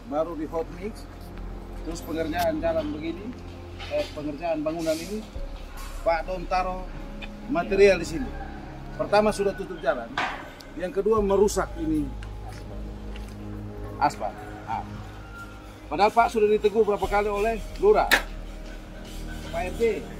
baru di hot mix, terus pengerjaan jalan begini, pengerjaan bangunan ini, Pak Don taruh material di sini. Pertama sudah tutup jalan, yang kedua merusak ini aspal. Nah, padahal Pak sudah ditegur berapa kali oleh Lurah, Pak RT.